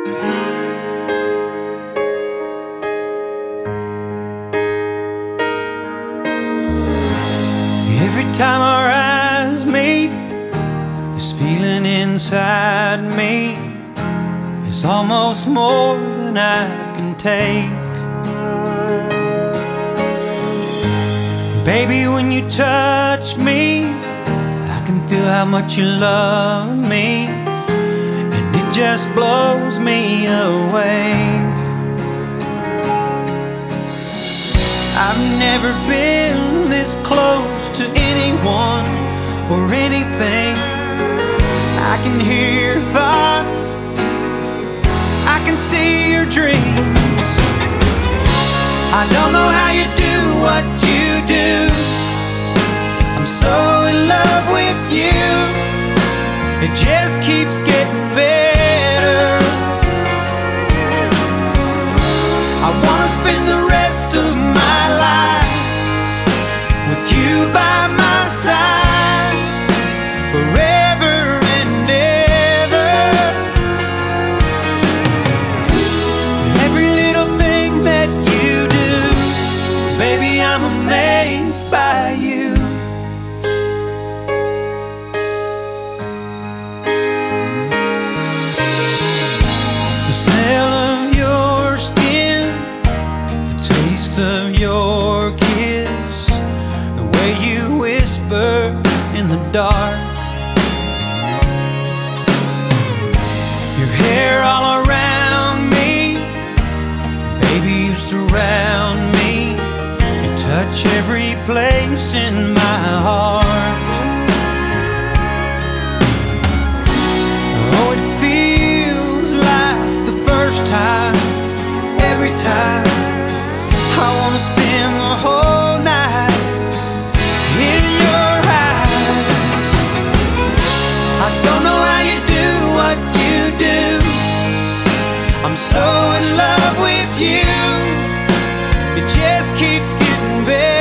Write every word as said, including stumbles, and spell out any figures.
Every time our eyes meet, this feeling inside me is almost more than I can take. Baby, when you touch me, I can feel how much you love me, and it just blows me away. I've never been this close to anyone or anything. I can hear your thoughts, I can see your dreams. I don't know how you do what you do. I'm so in love with you, it just keeps getting better. I wanna spend the rest of my life with you by my side, forever and ever. Every little thing that you do, baby, I'm amazed by you. The smell of your skin, the taste of your kiss, the way you whisper in the dark, your hair all around me, baby, you surround me, you touch every place in my heart. Oh, it feels like the first time, every time. I wanna spend the whole night in your eyes. I don't know how you do what you do. I'm so in love with you, it just keeps getting better.